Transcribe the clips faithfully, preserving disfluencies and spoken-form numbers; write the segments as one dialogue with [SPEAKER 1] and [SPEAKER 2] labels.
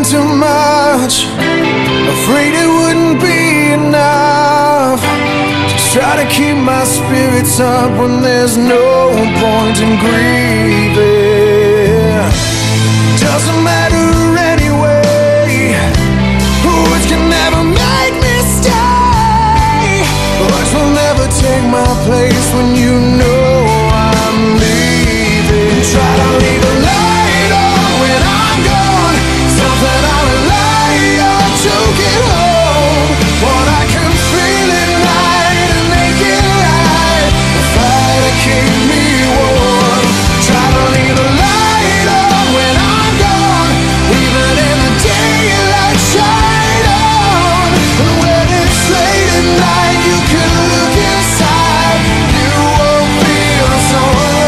[SPEAKER 1] too much, afraid it wouldn't be enough to try to keep my spirits up when there's no point in grieving. Doesn't matter anyway, words can never make me stay. Words will never take my place when you know I'm leaving. Try to leave a light on when I'm gone, something I rely on to get home. What I can feel at night and make it right, the fire to keep me warm. Try to leave a light on when I'm gone, even in the daylight shine on. And when it's late at night, you can look inside, you won't feel so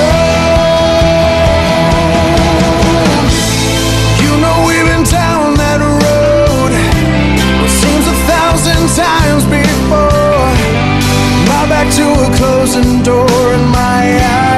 [SPEAKER 1] alone. You know we've been down that road, it seems a thousand times before. My back to a closing door and my eyes